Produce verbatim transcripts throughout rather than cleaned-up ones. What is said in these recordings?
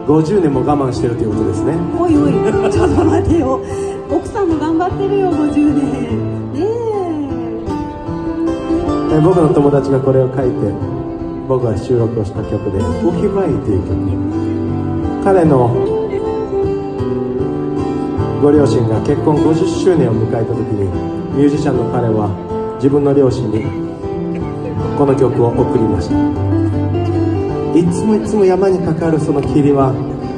ごじゅうねんも我慢してるということですね。 おいおい、ちょっと待てよ。奥さんも頑張ってるよ、ごじゅうねん。ねえー僕の友達がこれを書いて、僕が収録をした曲で「ウヒバイ」という曲。彼のご両親が結婚ごじゅっしゅうねんを迎えた時に、ミュージシャンの彼は自分の両親にこの曲を贈りました。いつもいつも山にかかるその霧は、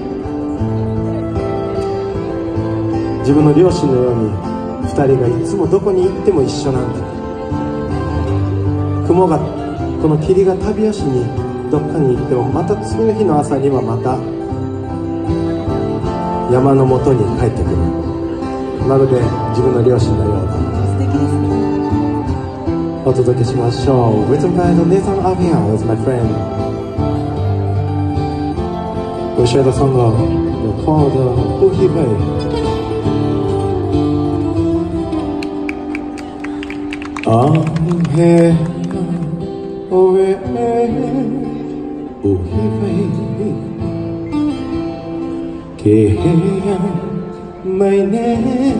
自分の両親のようにふたりがいつもどこに行っても一緒なんだ。雲が、この霧が旅足にどっかに行っても、また次の日の朝にはまた山の元に帰ってくる。まるで自分の両親のようだ。 素敵ですね。 お届けしましょう。 Written by Nathan Avia was my friend. We share the song called Uhi Bay. Ahe Oe Uhi Bay Keheya Maine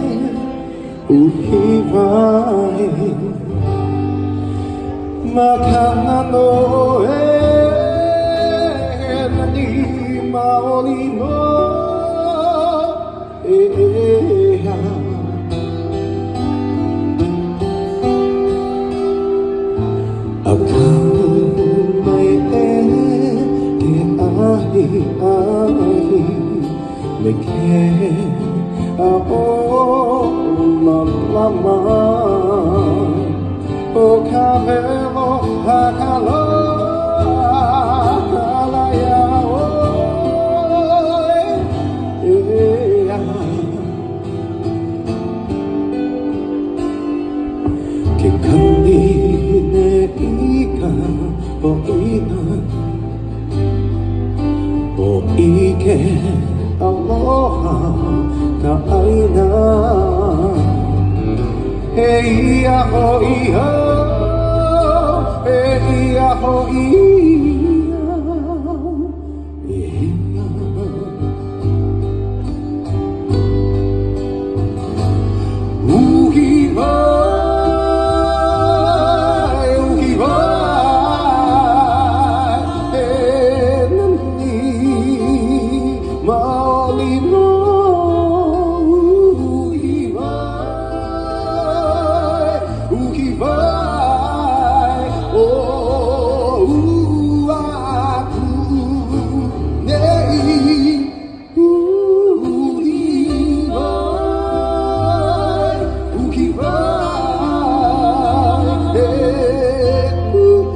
Uhi Bay Makana no e nani maoli no e ya Akan mai e ke ahi ahi meke a o la la ma o kavelo hakalo alaya o e ke kandi ne ika o ina o ike aloha ka aina hey ya ho iha hey ya ho iha uhi vai uhi vai enani maoli no uhi vai uhi vai oh aku nei uhi vai uhi vai eh uh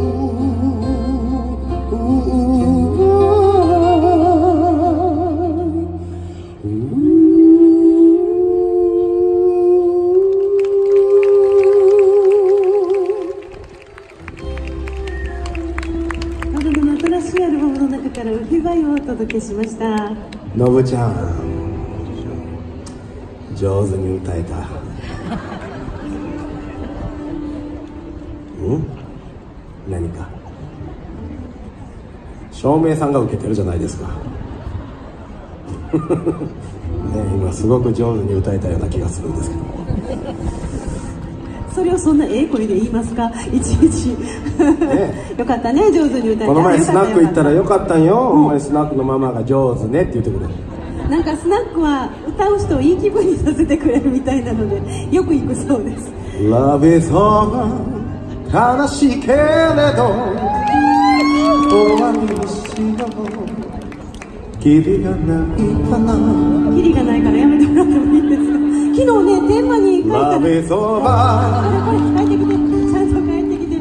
マルモの新しいアルバムの中から「ウヒバイ」をお届けしました。 のぶちゃん、上手に歌えた。うん何か照明さんが受けてるじゃないですか。ね、今すごく上手に歌えたような気がするんですけど。 それをそんなええ声で言いますか、いちいち。 ね、 よかったね、上手に歌えた。 この前スナック行ったらよかったんよ。お前スナックのママが上手ねって言ってくれる。 なんかスナックは歌う人をいい気分にさせてくれるみたいなのでよく行くそうです。 Love is over 悲しいけれど終わりにしよう。キリがないかな。 キリがないからやめてもらってもいいですか。昨日ね、テーマに書いたら、 Love is over これこれ帰ってきて、ちゃんと帰ってきて。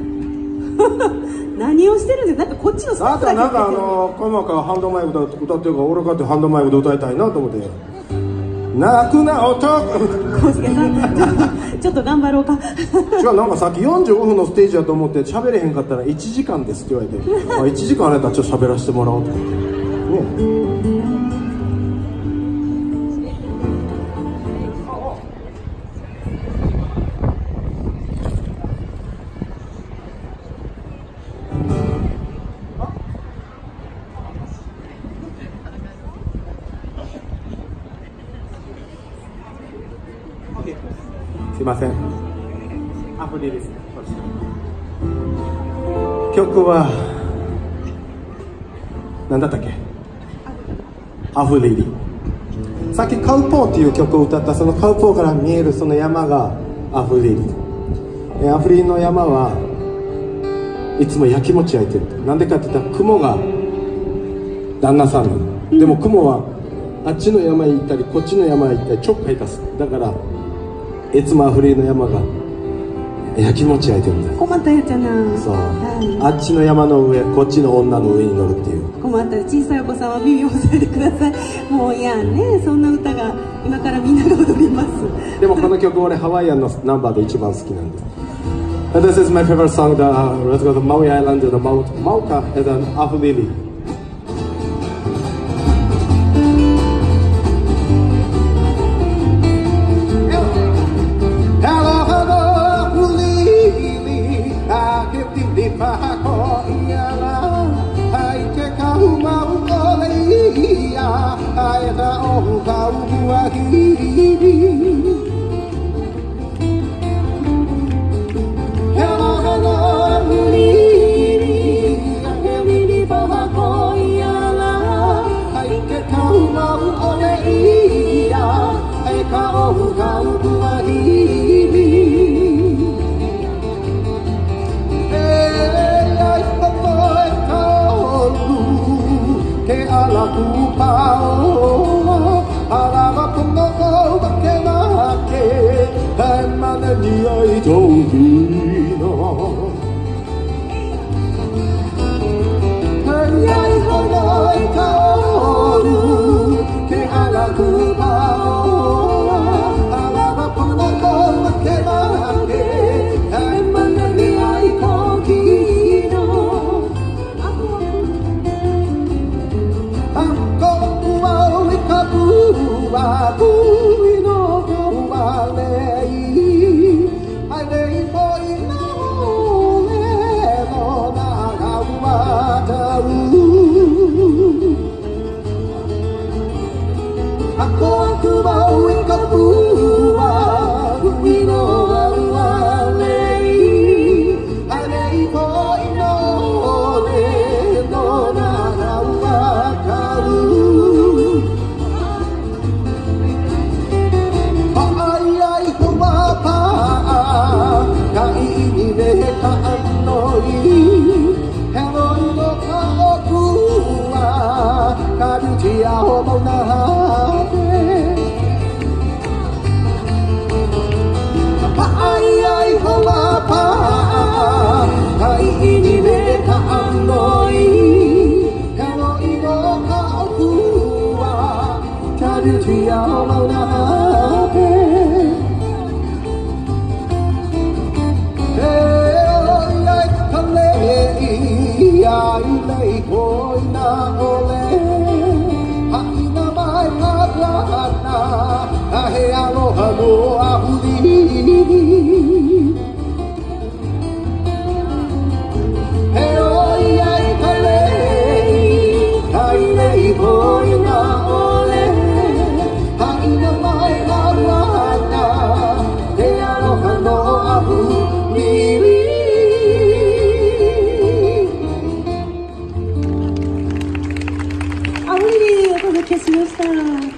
何をしてるんですか。なんかこっちのスタッフだけあとなんかあのこの中ハンドマイクで歌ってるから、俺かってハンドマイクで歌いたいなと思って。泣くな男。 康介さん、ちょっとちょっと頑張ろうか。 違う、なんかさっきよんじゅうごふんのステージだと思って喋れへんかったらいちじかんですって言われて、あいちじかんあれだったらちょっと喋らせてもらおうと思ってね。 ません。アフリルですね。曲は何だったっけ？アフリリ。さっきカウポーっていう曲を歌った、そのカウポーから見えるその山がアフリリ。アフリリの山はいつもやきもち焼いてる。なんでかって言ったら雲が旦那さんなの。でも雲はあっちの山へ行ったりこっちの山へ行ったりちょっかい出す。だからいつもアフリリの山がやきもち焼いてるんだ。 困ったやつやな。 そう、 はい、 あっちの山の上、こっちの女の上に乗るっていう。 困ったら小さいお子さんは耳を押さえてください。もういやね、そんな歌が今からみんなが踊ります。 でもこの曲俺ハワイアンのナンバーで一番好きなんです。This is my favorite song, the let's go to Maui Island, the Mount Mauka and then Afulili.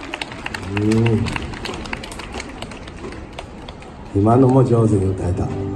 今のも上手に歌えた。